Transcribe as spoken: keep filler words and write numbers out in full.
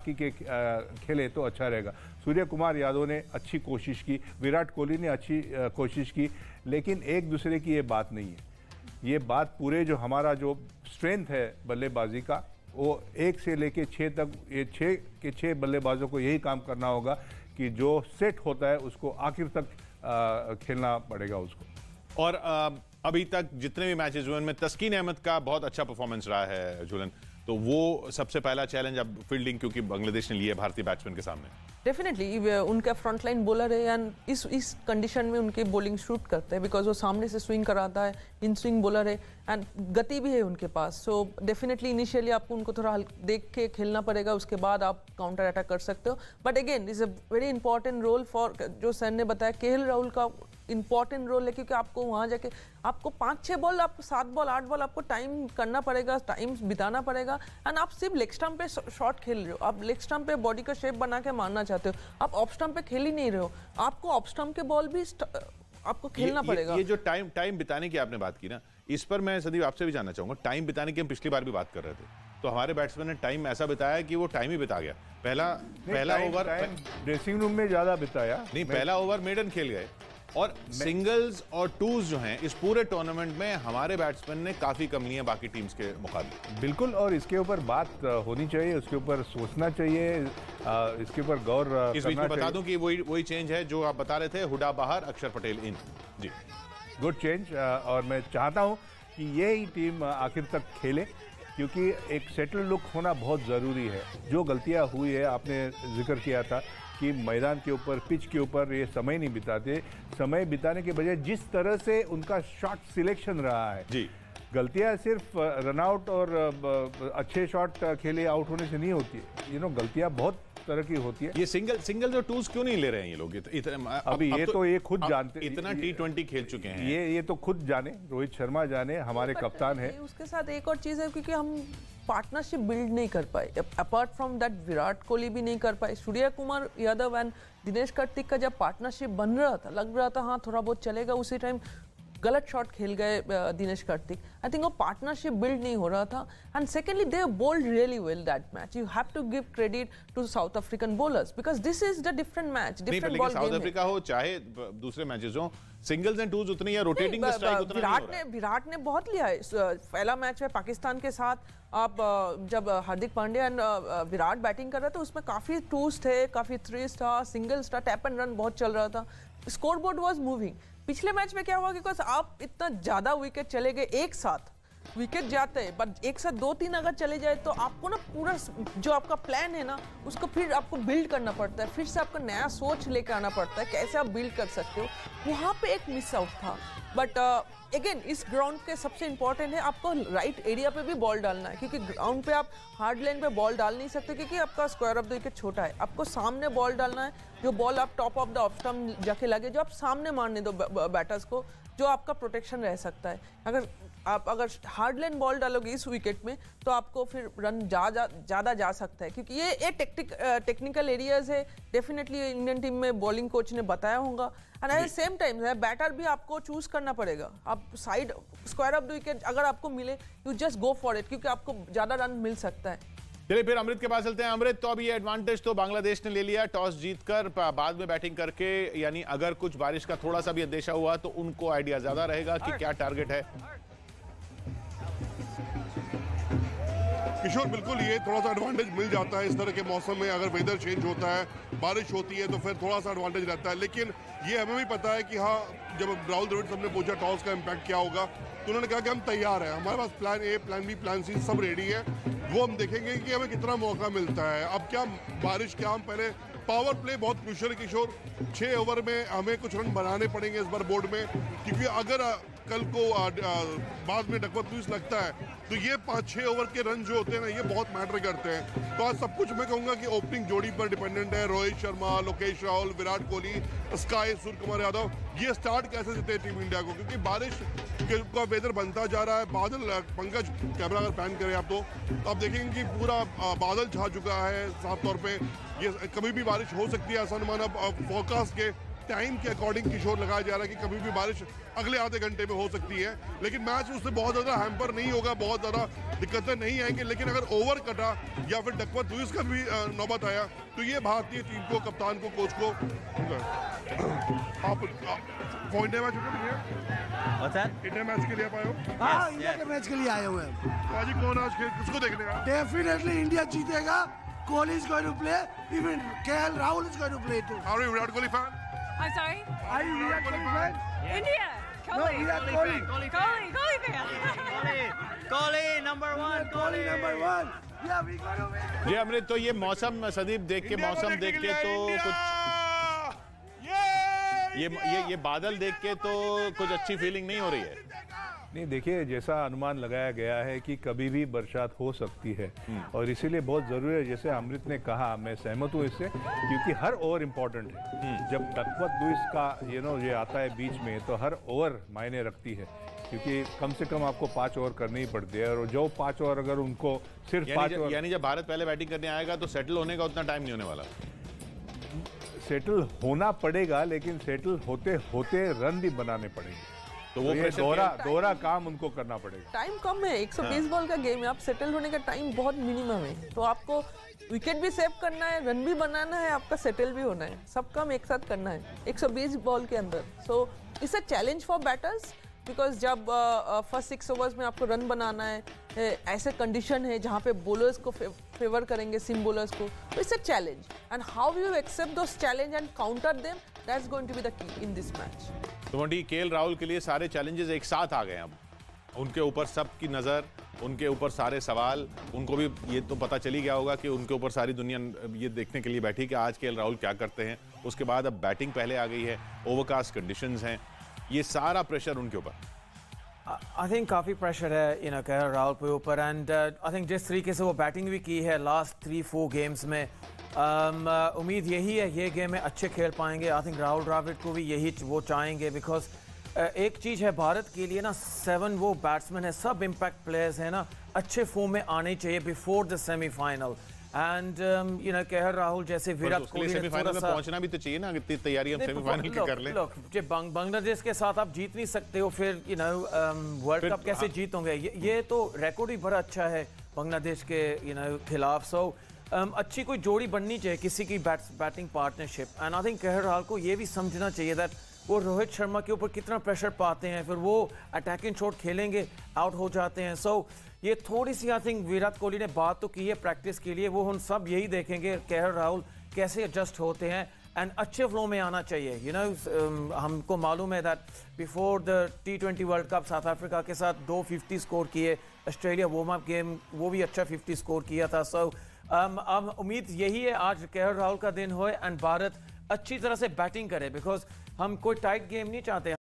बाकी के खेले तो अच्छा रहेगा। सूर्य कुमार यादव ने अच्छी कोशिश की, विराट कोहली ने अच्छी कोशिश की, लेकिन एक दूसरे की ये बात नहीं है। ये बात पूरे जो हमारा जो स्ट्रेंथ है बल्लेबाजी का, वो एक से लेके छः तक, ये छः के छः बल्लेबाजों को यही काम करना होगा कि जो सेट होता है उसको आखिर तक आ, खेलना पड़ेगा उसको। और आ, अभी तक जितने भी मैचेस हुए उनमें तस्कीन अहमद का बहुत अच्छा परफॉर्मेंस रहा है झूलन, तो वो सबसे पहला चैलेंज अब फील्डिंग क्योंकि बांग्लादेश ने लिया भारतीय बैट्समैन के सामने। डेफिनेटली उनका फ्रंट लाइन बॉलर है एंड इस इस कंडीशन में उनके बॉलिंग शूट करते हैं बिकॉज वो सामने से स्विंग कराता है, इन स्विंग बॉलर है एंड गति भी है उनके पास। सो डेफिनेटली इनिशियली आपको उनको थोड़ा देख के खेलना पड़ेगा, उसके बाद आप काउंटर अटैक कर सकते हो। But again is a very important role for, जो सर ने बताया, केएल राहुल का इंपॉर्टेंट रोल है क्योंकि आपको वहाँ जाके आपको पाँच छः बॉल, आपको सात बॉल आठ बॉल आपको टाइम करना पड़ेगा, टाइम बिताना पड़ेगा एंड आप सिर्फ लेग स्टंप पे शॉट खेल रहे हो, आप लेग स्टंप पे बॉडी का शेप बना के मारना चाहते हो, आप ऑफ स्टंप पे खेल ही नहीं रहे हो, आपको ऑफ स्टंप के बॉल भी आपको खेलना ये, पड़ेगा। ये, ये जो टाइम टाइम बिताने की आपने बात की ना, इस पर मैं संदीप आपसे भी जानना चाहूंगा। टाइम बिताने की हम पिछली बार भी बात कर रहे थे, तो हमारे बैट्समैन ने टाइम ऐसा बिताया कि वो टाइम ही बिता गया। पहला पहला ओवर ड्रेसिंग रूम में ज्यादा बिताया नहीं, पहला ओवर मेडन खेल गए और सिंगल्स और टूज जो हैं इस पूरे टूर्नामेंट में हमारे बैट्समैन ने काफी कम ली हैं बाकी टीम्स के मुकाबले। बिल्कुल, और इसके ऊपर बात होनी चाहिए, उसके ऊपर सोचना चाहिए, इसके ऊपर गौर इस बीच में बता दूं कि वही वही चेंज है जो आप बता रहे थे, हुडा बाहर, अक्षर पटेल इन। जी, गुड चेंज, और मैं चाहता हूं कि ये ही टीम आखिर तक खेले क्योंकि एक सेटल लुक होना बहुत ज़रूरी है। जो गलतियां हुई है, आपने जिक्र किया था कि मैदान के ऊपर, पिच के ऊपर ये समय नहीं बिताते, समय बिताने के बजाय जिस तरह से उनका शॉट सिलेक्शन रहा है, जी, गलतियां सिर्फ रनआउट और अच्छे शॉट खेले आउट होने से नहीं होती है, यू नो गलतियां बहुत तरह की होती है। ये सिंगल सिंगल जो टूल्स क्यों नहीं ले रहे हैं ये लोग? इत, इत, अभी अब, ये अब तो ये खुद जानते, इतना टी ट्वेंटी खेल चुके हैं, ये ये तो खुद जाने, रोहित शर्मा जाने, हमारे कप्तान है। उसके साथ एक और चीज़ है क्योंकि हम पार्टनरशिप बिल्ड नहीं कर पाए, apart from that Virat Kohli भी नहीं कर पाए, सूर्य कुमार यादव एंड दिनेश कार्तिक का जब पार्टनरशिप बन रहा था, लग रहा था हाँ थोड़ा बहुत चलेगा, उसी टाइम गलत शॉट खेल गए दिनेश कार्तिक। आई थिंक वो पार्टनरशिप बिल्ड नहीं हो रहा था and secondly they bowled really well that match. You have to give credit to South African bowlers because this is the different match, different ball game. South Africa हो चाहे दूसरे matches हो, singles and twos उतनी या rotating the strike उतना नहीं हो रहा है। विराट ने बहुत लिया है। पहला मैच में पाकिस्तान के साथ, आप जब हार्दिक पांड्या एंड विराट बैटिंग कर रहे थे उसमें काफी टूज थे, काफी थ्रीज था, सिंगल्स था, टैप एंड रन बहुत चल रहा था, स्कोर बोर्ड वाज मूविंग। पिछले मैच में क्या हुआ कि आप इतना ज्यादा विकेट चले गए, एक साथ विकेट जाते हैं बट एक साथ दो तीन अगर चले जाए तो आपको ना पूरा जो आपका प्लान है ना उसको फिर आपको बिल्ड करना पड़ता है, फिर से आपको नया सोच लेकर आना पड़ता है कैसे आप बिल्ड कर सकते हो। वहाँ पे एक मिस आउट था बट अगेन uh, इस ग्राउंड के सबसे इंपॉर्टेंट है आपको राइट एरिया पे भी बॉल डालना है क्योंकि ग्राउंड पे आप हार्ड लाइन पे बॉल डाल नहीं सकते क्योंकि आपका स्क्वायर ऑफ द विकेट छोटा है। आपको सामने बॉल डालना है, जो बॉल आप top of the off stump जाके लगे, जो आप सामने मारने दो बैटर्स को, जो आपका प्रोटेक्शन रह सकता है। अगर आप अगर हार्ड लाइन बॉल डालोगे इस विकेट में तो आपको फिर रन ज़्यादा ज़्यादा जा सकता है क्योंकि ये ये टेक्निक टेक्निकल एरियाज है। डेफिनेटली इंडियन टीम में बॉलिंग कोच ने बताया होगा and at the same time batter भी आपको चूज करना पड़ेगा। आप side square of the wicket अगर आपको मिले you just go for it क्योंकि आपको ज़्यादा रन मिल सकता है। चलिए फिर अमृत के पास चलते हैं। अमृत, तो अब ये एडवांटेज तो बांग्लादेश ने ले लिया टॉस जीतकर, बाद में बैटिंग करके, यानी अगर कुछ बारिश का थोड़ा सा भी अंदेशा हुआ तो उनको आइडिया ज्यादा रहेगा कि क्या टारगेट है। किशोर, बिल्कुल ये थोड़ा सा एडवांटेज मिल जाता है इस तरह के मौसम में। अगर वेदर चेंज होता है, बारिश होती है तो फिर थोड़ा सा एडवांटेज रहता है, लेकिन ये हमें भी पता है कि हाँ, जब राहुल द्रविड़ साहब ने पूछा टॉस का इम्पैक्ट क्या होगा तो उन्होंने कहा कि हम तैयार हैं, हमारे पास plan A, plan B, plan C सब रेडी है। वो हम देखेंगे कि हमें कितना मौका मिलता है। अब क्या बारिश, क्या हम पहले पावर प्ले बहुत क्रूशियल है किशोर, छः ओवर में हमें कुछ रन बनाने पड़ेंगे इस बार बोर्ड में, क्योंकि अगर कल को बाद में डकवर्थ लुईस लगता है तो ये पाँच छः ओवर के रन जो होते हैं ना ये बहुत मैटर करते हैं। तो आज सब कुछ मैं कहूँगा कि ओपनिंग जोड़ी पर डिपेंडेंट है। रोहित शर्मा, लोकेश राहुल, विराट कोहली, स्काई, सूर्य कुमार यादव, ये स्टार्ट कैसे देते हैं टीम इंडिया को, क्योंकि बारिश का वेदर बनता जा रहा है। बादल, पंकज कैमरा अगर पैन करें आप तो आप देखेंगे कि पूरा बादल छा चुका है साफ तौर पे, ये कभी भी बारिश हो सकती है ऐसा अनुमान अब फोरकास्ट के टाइम के अकॉर्डिंग किशोर लगाया जा रहा है कि कभी भी बारिश अगले आधे घंटे में हो सकती है, लेकिन मैच उससे बहुत ज़्यादा हैम्पर नहीं होगा, बहुत ज़्यादा दिक्कतें नहीं आएंगी। लेकिन अगर ओवर कटा या फिर डकवर्थ लुइस का भी नौबत आया तो ये भारतीय टीम को, कप्तान को, कोच को आप पॉइंट मैच इंडिया मैच के लिए आप आए हो? हाँ, इंडिया के मैच के लिए आए हुए हैं। आज कौन आज खेल किसको देखने का? डेफिनेटली इंडिया जीतेगा। Kohli is going to play. Even K L Rahul is going to play too. Are you Virat Kohli fan? I'm sorry? Are you Virat Kohli fan? India! No, Kohli! Virat Kohli. Kohli! Kohli fan! Kohli number one. Kohli number one. Yeah, we going to win. जी अमृत, तो ये मौसम सदीप देख के, मौसम देख के तो कुछ ये ये ये बादल देख के तो कुछ अच्छी फीलिंग नहीं हो रही है। नहीं, देखिए, जैसा अनुमान लगाया गया है कि कभी भी बरसात हो सकती है और इसीलिए बहुत ज़रूरी है, जैसे अमृत ने कहा, मैं सहमत हूँ इससे, क्योंकि हर ओवर इम्पोर्टेंट है। जब डकवर्थ लुइस का ये नो ये आता है बीच में तो हर ओवर मायने रखती है, क्योंकि कम से कम आपको पाँच ओवर करनी ही पड़ती है और जो पाँच ओवर अगर उनको सिर्फ पाँच ओवर, यानी जब भारत पहले बैटिंग करने आएगा तो सेटल होने का उतना टाइम नहीं होने वाला। सेटल होना पड़ेगा, लेकिन सेटल होते होते रन भी बनाने पड़ेंगे, तो वो pressure दोहरा दोहरा काम उनको करना पड़ेगा। टाइम कम है, एक सौ बीस बॉल का गेम है, आप सेटल होने का टाइम बहुत मिनिमम है, तो आपको विकेट भी सेव करना है, रन भी बनाना है, आपका सेटल भी होना है, सब काम एक साथ करना है एक सौ बीस बॉल के अंदर। So it's a challenge for batters, because जब फर्स्ट सिक्स ओवर्स में आपको रन बनाना है, ऐसे कंडीशन है जहाँ पे बॉलर्स को फेवर करेंगे, सिम बॉलर्स को, तो it's a challenge, and how you accept those challenge and counter them, that's going to be the key in this match. तो मोटी, केएल राहुल के लिए सारे चैलेंजेस एक साथ आ गए हैं, अब उनके ऊपर सबकी नज़र, उनके ऊपर सारे सवाल, उनको भी ये तो पता चली गया होगा कि उनके ऊपर सारी दुनिया ये देखने के लिए बैठी कि आज केएल राहुल क्या करते हैं। उसके बाद अब बैटिंग पहले आ गई है, ओवरकास्ट कंडीशंस हैं, ये सारा प्रेशर उनके ऊपर। आई थिंक काफ़ी प्रेशर है यू नो केएल राहुल के ऊपर, एंड आई थिंक जिस तरीके से वो बैटिंग भी की है लास्ट थ्री फोर गेम्स में, um, uh, उम्मीद यही है ये गेम में अच्छे खेल पाएंगे। आई थिंक राहुल द्रविड़ को भी यही वो चाहेंगे, बिकॉज uh, एक चीज़ है भारत के लिए ना, सेवन वो बैट्समैन है, सब इम्पैक्ट प्लेयर्स हैं ना, अच्छे फॉर्म में आने चाहिए before the semifinal, and you know KL Rahul जैसे विराट कोहली सेमीफाइनल में पहुंचना भी तो चाहिए ना, कितनी तैयारी हम सेमीफाइनल की कर लें। लोग जब बांग्लादेश के साथ आप जीत नहीं सकते हो, फिर यू नो वर्ल्ड कप कैसे जीतोगे? ये, ये तो रिकॉर्ड ही बड़ा अच्छा है बांग्लादेश के यू नो खिलाफ। सो um, अच्छी कोई जोड़ी बननी चाहिए किसी की bat batting partnership, and I think KL Rahul को ये भी समझना चाहिए दैट वो रोहित शर्मा के ऊपर कितना प्रेशर पाते हैं, फिर वो अटैकिंग शॉट खेलेंगे, आउट हो जाते हैं। सो so, ये थोड़ी सी आई थिंक विराट कोहली ने बात तो की है प्रैक्टिस के लिए, वो हम सब यही देखेंगे केएल राहुल कैसे एडजस्ट होते हैं, एंड अच्छे फ्लो में आना चाहिए। यू you नो know, हमको मालूम है that before the T twenty World Cup South Africa के साथ दो फिफ्टी स्कोर किए, ऑस्ट्रेलिया वार्म अप गेम वो भी अच्छा फिफ्टी स्कोर किया था। सो so, um, अब उम्मीद यही है आज केएल राहुल का दिन होए एंड भारत अच्छी तरह से बैटिंग करे, बिकॉज हम कोई टाइट गेम नहीं चाहते,